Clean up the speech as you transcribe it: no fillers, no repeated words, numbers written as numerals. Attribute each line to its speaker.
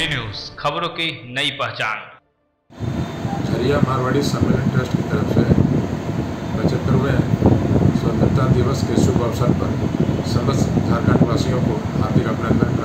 Speaker 1: News, खबरों की नई पहचान।
Speaker 2: झरिया मारवाड़ी सम्मेलन ट्रस्ट की तरफ से 75वें स्वतंत्रता दिवस के शुभ अवसर पर समस्त झारखंड वासियों को हार्दिक अभिनंदन।